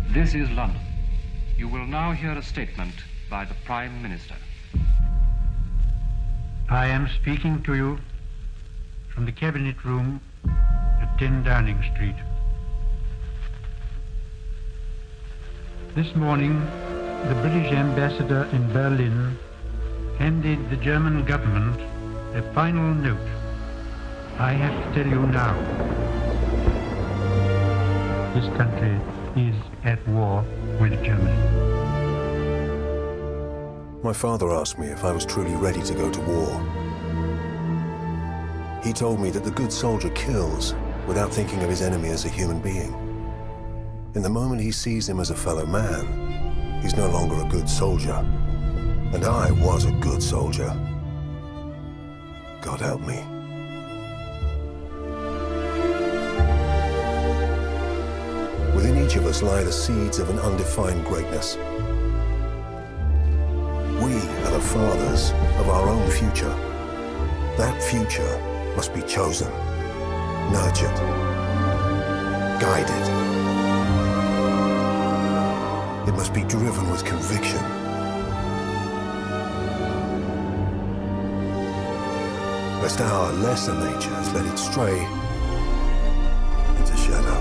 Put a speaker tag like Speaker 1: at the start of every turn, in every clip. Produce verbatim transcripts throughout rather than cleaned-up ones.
Speaker 1: This is London. You will now hear a statement by the Prime Minister.
Speaker 2: I am speaking to you from the Cabinet Room at ten Downing Street. This morning, the British ambassador in Berlin handed the German government a final note. I have to tell you now, this country is at war with Germany.
Speaker 3: My father asked me if I was truly ready to go to war. He told me that the good soldier kills without thinking of his enemy as a human being. In the moment he sees him as a fellow man, he's no longer a good soldier. And I was a good soldier. God help me. Within each of us lie the seeds of an undefined greatness. We are the fathers of our own future. That future must be chosen, nurtured, guided. It must be driven with conviction. Lest our lesser natures let it stray into shadow.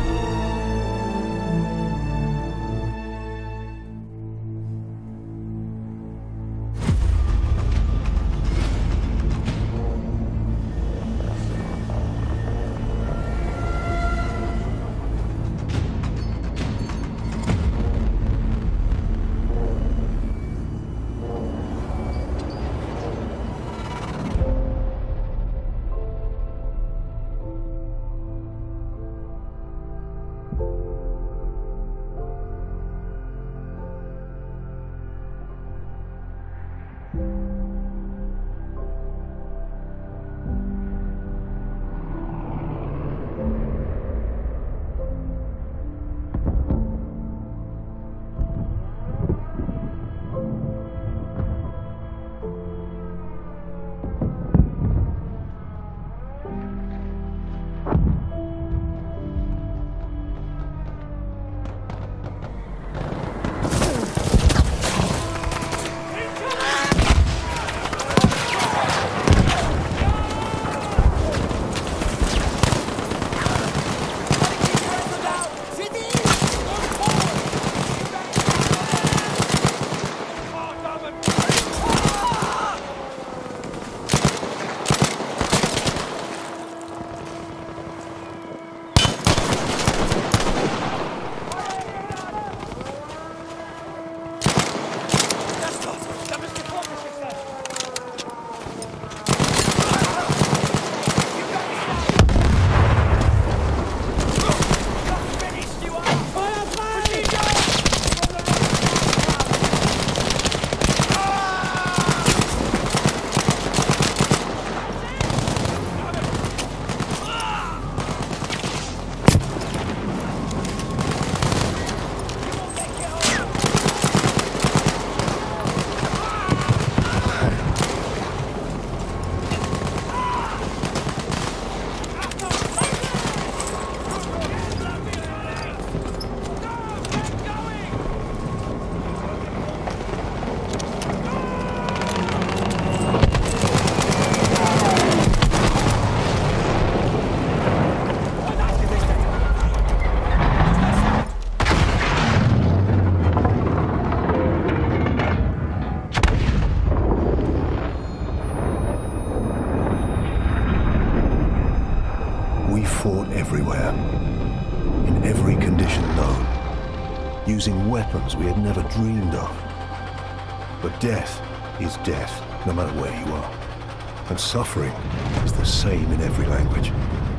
Speaker 3: Everywhere, in every condition known, using weapons we had never dreamed of. But death is death, no matter where you are. And suffering is the same in every language.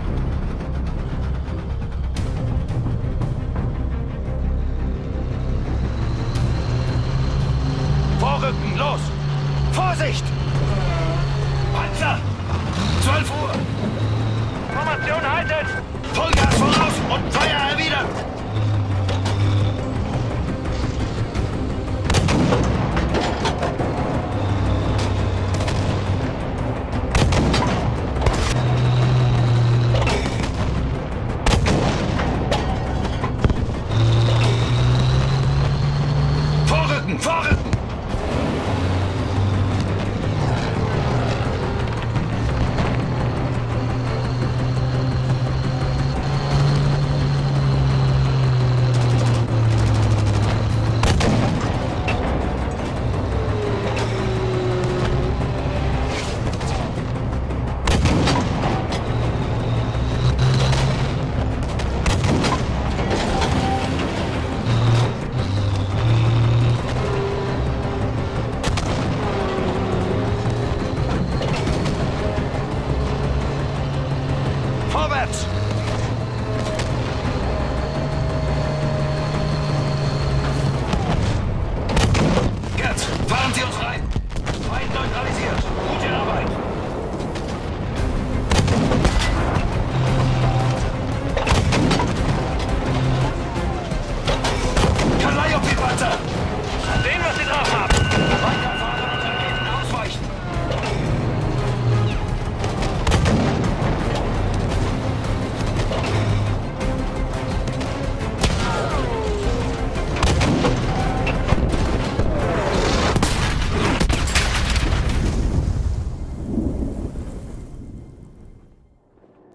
Speaker 4: Vorrücken, los! Vorsicht! Panzer! zwölf Uhr! Formation halten! Vollgas voraus und Feuer erwidern!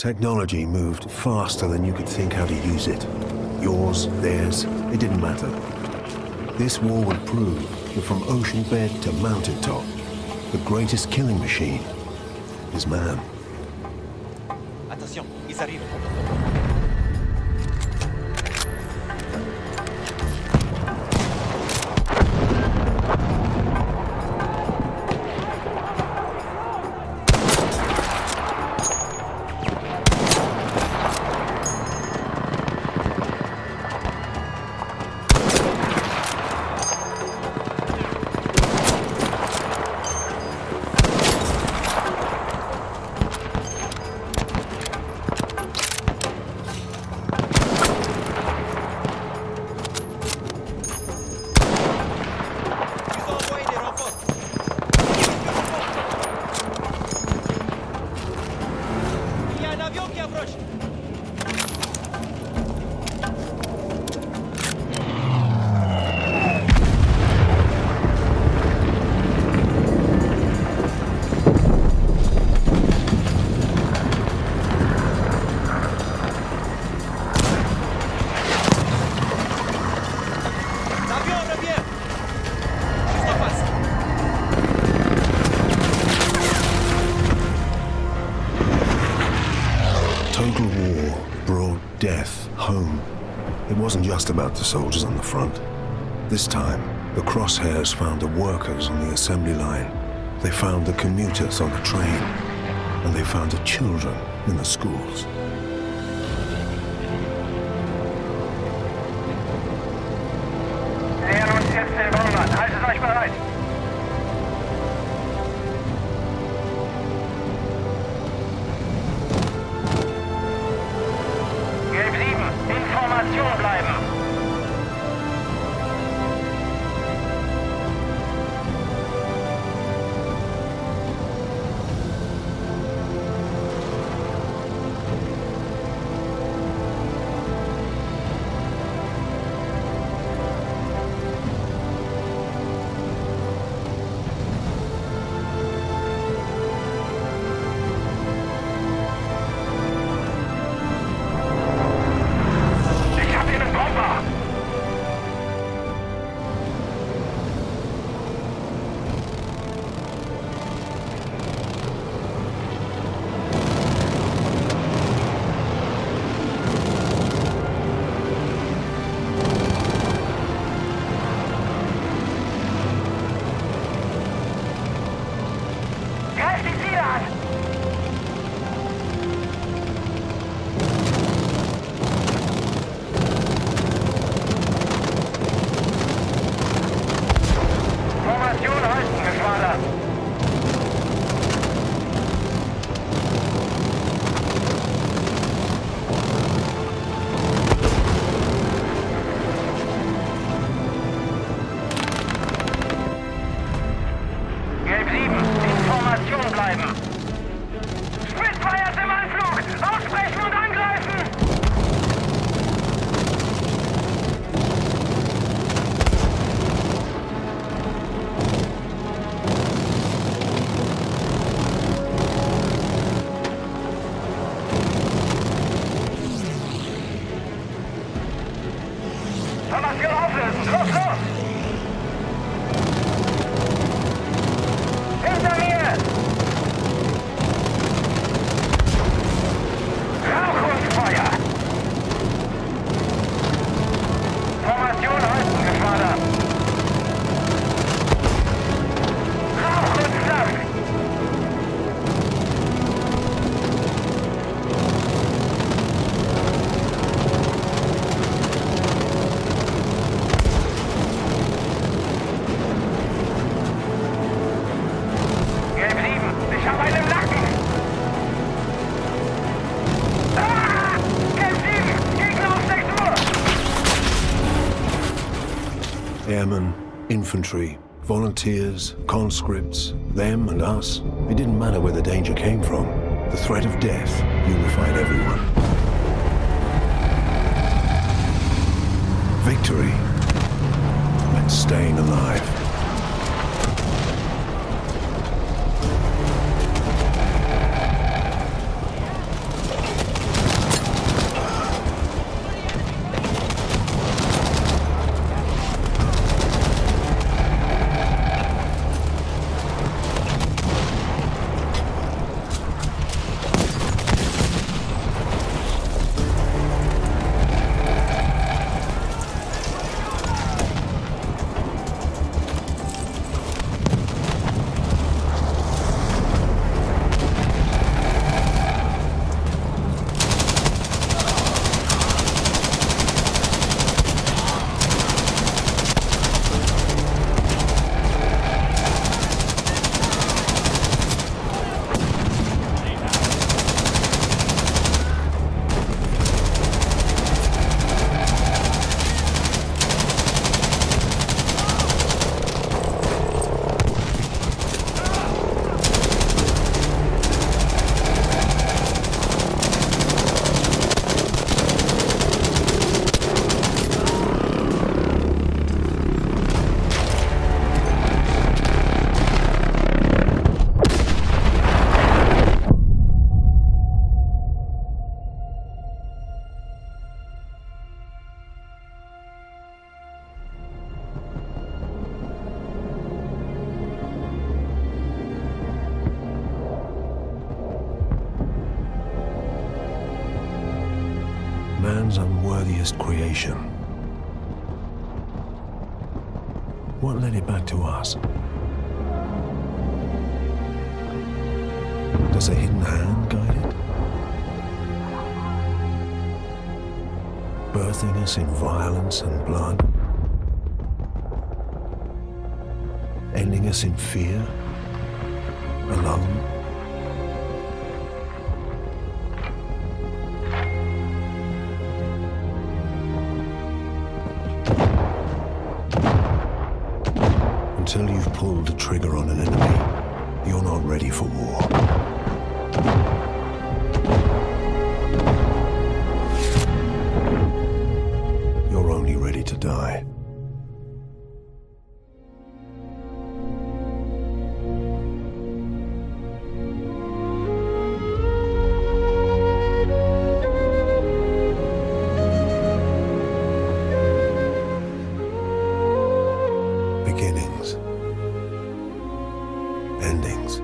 Speaker 3: Technology moved faster than you could think how to use it. Yours, theirs, it didn't matter. This war would prove that from ocean bed to mountaintop, the greatest killing machine is man.
Speaker 5: Attention, ils arrivent.
Speaker 3: Total war brought death home. It wasn't just about the soldiers on the front. This time, the crosshairs found the workers on the assembly line. They found the commuters on the train. And they found the children in the schools.
Speaker 4: Nähern uns jetzt den Wohnmann. Haltet euch bereit. Gelb sieben, Information bleiben. Formation auflösen! Los, los! Hinter mir! Rauch und Feuer! Formation halten, Geschwader! Rauch und Flak!
Speaker 3: Airmen, infantry, volunteers, conscripts, them and us. It didn't matter where the danger came from. The threat of death unified everyone. Victory meant staying alive. man's unworthiest creation. What led it back to us? Does a hidden hand guide it? Birthing us in violence and blood? Ending us in fear? Alone? Until you've pulled the trigger on an enemy, you're not ready for war. You're only ready to die. Beginnings. Endings.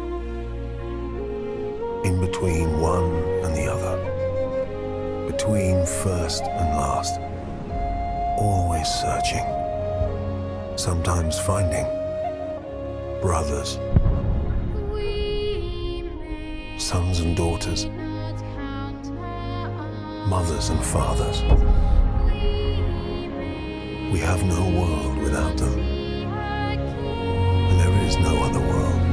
Speaker 3: In between one and the other. Between first and last. Always searching. Sometimes finding. Brothers. Sons and daughters. Mothers and fathers. We have no world without them. And there is no other world.